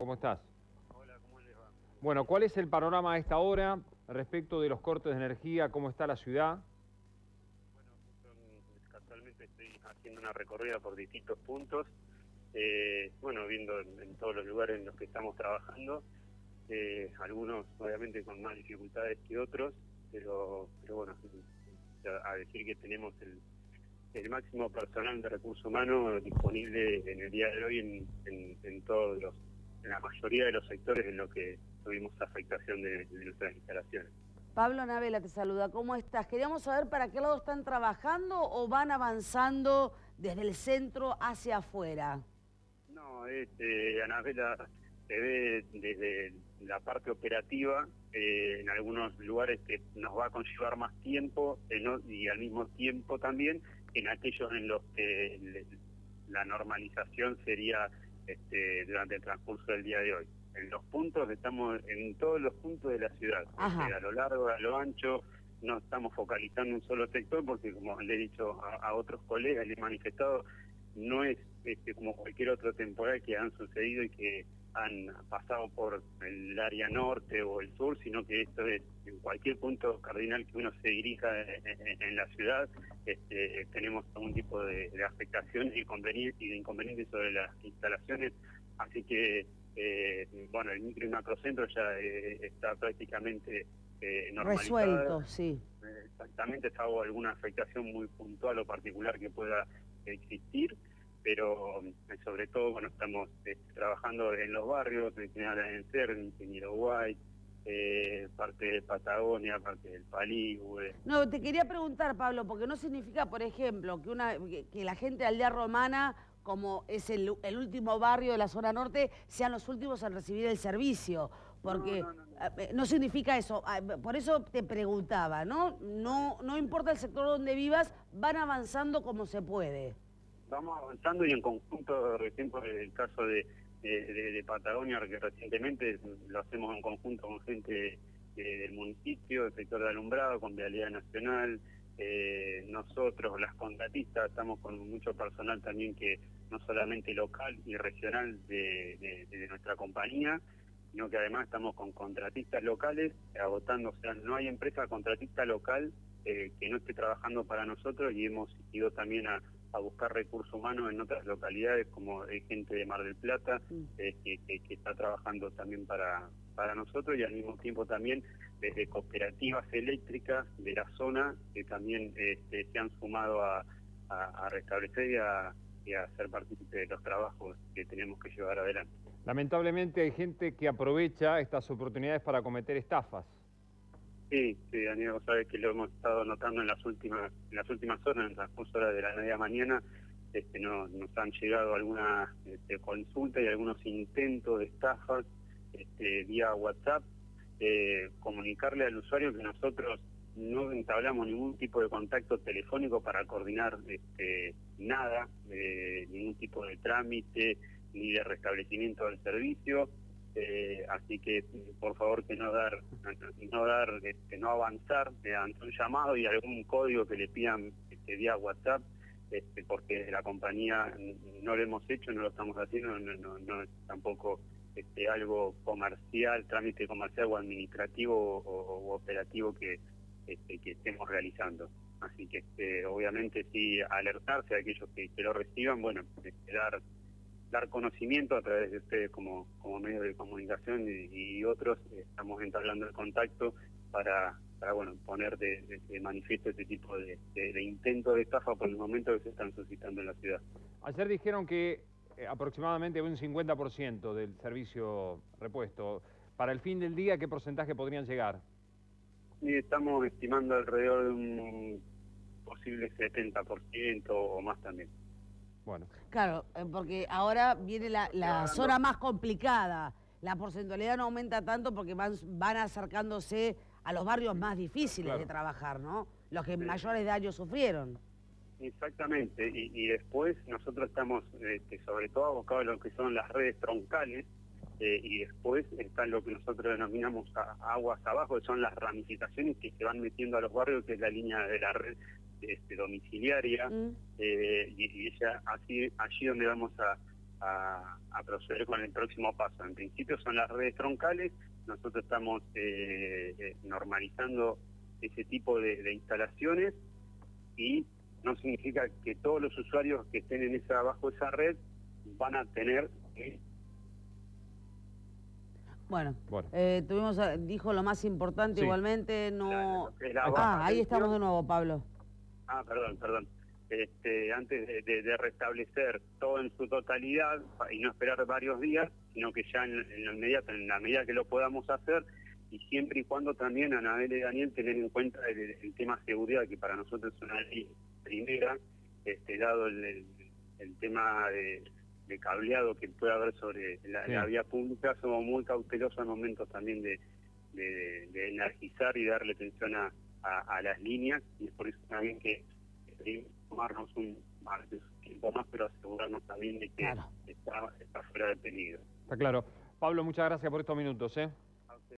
¿cómo estás? Hola, ¿cómo les va? Bueno, ¿cuál es el panorama a esta hora respecto de los cortes de energía? ¿Cómo está la ciudad? Bueno, casualmente estoy haciendo una recorrida por distintos puntos, bueno, viendo en todos los lugares en los que estamos trabajando, algunos obviamente con más dificultades que otros, pero bueno, a decir que tenemos el máximo personal de recursos humanos disponible en el día de hoy en la mayoría de los sectores en los que tuvimos afectación de nuestras instalaciones. Pablo Navela te saluda, ¿cómo estás? Queríamos saber para qué lado están trabajando o van avanzando desde el centro hacia afuera. No, Anabela, se ve desde la parte operativa, en algunos lugares que nos va a conllevar más tiempo y al mismo tiempo también en aquellos en los que la normalización sería durante el transcurso del día de hoy. En los puntos, estamos en todos los puntos de la ciudad, a lo largo, a lo ancho, no estamos focalizando un solo sector porque, como le he dicho a otros colegas, le he manifestado, no es como cualquier otro temporal que han sucedido y que han pasado por el área norte o el sur, sino que esto es en cualquier punto cardinal que uno se dirija en la ciudad, tenemos algún tipo de afectación y de inconvenientes sobre las instalaciones, así que bueno, el micro y macrocentro ya está prácticamente normalizado. Resuelto, sí. Exactamente, salvo alguna afectación muy puntual o particular que pueda existir, pero sobre todo, bueno, estamos trabajando en los barrios, en General Arencer, en Ingeniero White, parte de Patagonia, parte del Paligüe. No, te quería preguntar, Pablo, porque no significa, por ejemplo, que la gente de Aldea Romana, como es el último barrio de la zona norte, sean los últimos en recibir el servicio, porque no significa eso. Por eso te preguntaba, ¿no? No importa el sector donde vivas, van avanzando como se puede. Vamos avanzando y en conjunto, recién por el caso de Patagonia, que recientemente lo hacemos en conjunto con gente del municipio, del sector de alumbrado, con Vialidad Nacional, nosotros, las contratistas, estamos con mucho personal también que no solamente local y regional de nuestra compañía, sino que además estamos con contratistas locales, agotando, o sea, no hay empresa contratista local que no esté trabajando para nosotros, y hemos ido también a buscar recursos humanos en otras localidades, como gente de Mar del Plata, que está trabajando también para nosotros, y al mismo tiempo también desde cooperativas eléctricas de la zona, que también se han sumado a restablecer y a ser partícipe de los trabajos que tenemos que llevar adelante. Lamentablemente hay gente que aprovecha estas oportunidades para cometer estafas. Sí, Daniel, vos sabés que lo hemos estado notando en las últimas horas, en el transcurso de la media mañana, nos han llegado algunas consultas y algunos intentos de estafas vía WhatsApp, comunicarle al usuario que nosotros no entablamos ningún tipo de contacto telefónico para coordinar nada, ningún tipo de trámite ni de restablecimiento del servicio. Así que por favor que no avanzar ante un llamado y algún código que le pidan vía WhatsApp, porque la compañía no lo hemos hecho, no lo estamos haciendo, no es tampoco algo comercial, trámite comercial o administrativo o operativo que estemos realizando. Así que obviamente sí alertarse a aquellos que lo reciban, bueno, dar conocimiento a través de ustedes como medio de comunicación y otros, estamos entablando el contacto para bueno, poner de manifiesto este tipo de intentos de estafa por el momento que se están suscitando en la ciudad. Ayer dijeron que aproximadamente un 50% del servicio repuesto. Para el fin del día, ¿qué porcentaje podrían llegar? Y estamos estimando alrededor de un posible 70% o más también. Bueno. Claro, porque ahora viene la zona más complicada. La porcentualidad no aumenta tanto porque van acercándose a los barrios más difíciles de trabajar, ¿no? Los que mayores daños sufrieron. Exactamente, y después nosotros estamos sobre todo abocados a lo que son las redes troncales, y después está lo que nosotros denominamos aguas abajo, que son las ramificaciones que se van metiendo a los barrios, que es la línea de la red domiciliaria, y allí donde vamos a a proceder con el próximo paso. En principio son las redes troncales. Nosotros estamos normalizando ese tipo de instalaciones, y no significa que todos los usuarios que estén bajo esa red van a tener... Bueno. Dijo lo más importante, sí. igualmente, no... Ahí estamos de nuevo, Pablo. Perdón. Antes de restablecer todo en su totalidad y no esperar varios días, sino que ya en la medida que lo podamos hacer, y siempre y cuando también, Anabel y Daniel, tener en cuenta el tema seguridad, que para nosotros es una ley primera, dado el tema de cableado que puede haber sobre la vía pública. Somos muy cautelosos al momento también de energizar y darle atención a las líneas, y es por eso también que tomarnos un tiempo más, pero asegurarnos también de que está fuera de peligro. Está claro. Pablo, muchas gracias por estos minutos,